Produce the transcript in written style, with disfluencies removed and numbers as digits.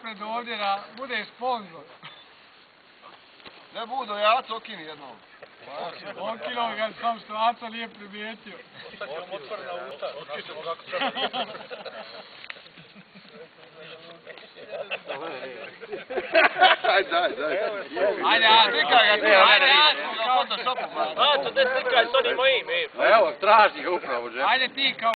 napred ovdje da bude sponzor. Ne budu, Aco okini jednom. Okino ga sam što Aco nije primijetio. Sad ćemo otvorena usta, otkrićemo kako treba. Ajde. Ajde, Aco, Slikaj ga tu, ajde, Aco, Photoshopu. Aco, gdje slikaj s onim mojim? Evo, traži ga upravo, džep. Ajde ti kao